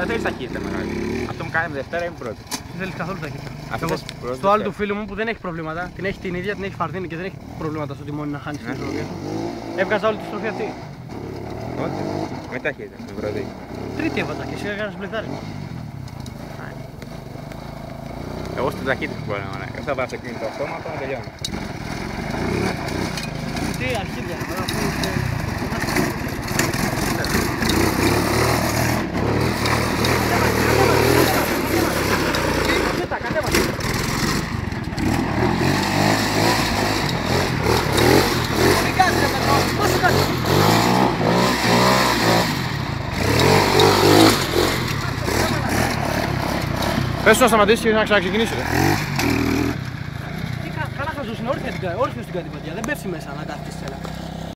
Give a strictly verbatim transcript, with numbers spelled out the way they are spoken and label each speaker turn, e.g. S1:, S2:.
S1: θέλεις ταχύτητα μεγάλη. Αυτό μου κάνει με Δευτέρα ή πρώτη.
S2: Δεν θέλεις καθόλου ταχύτητα.
S1: Εγώ,
S2: στο άλλο του φίλου μου που δεν έχει προβλήματα, την έχει την ίδια, την έχει φαρδίνει και δεν έχει προβλήματα στο τιμόνι να χάνει την ισορροπία του. Έβγαζα όλη τη στροφή αυτή.
S1: Όχι, με ταχύτητα στην πρώτη.
S2: Τρίτη έβαζα και εσύ έκανες μπλεκάρισμα.
S1: Εγώ στην ταχύτητα που μπορώ να κάνω. Θα βάζω εκείνη το αυτόματο να τελειώνω.
S2: Τι αρχίδια, ωραία. Πες του να σταματήσεις και να ξαναξεκινήσει. Καλά θα ζούσε, όρθια στην κατηπατία, δεν πέφτει μέσα να κάθεται στη σέλα.